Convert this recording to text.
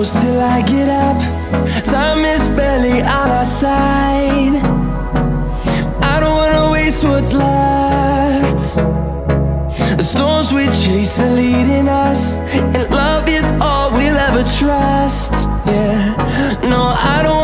close till I get up. Time is barely on our side. I don't wanna waste what's left. The storms we chase are leading us, and love is all we'll ever trust. Yeah, no, I don't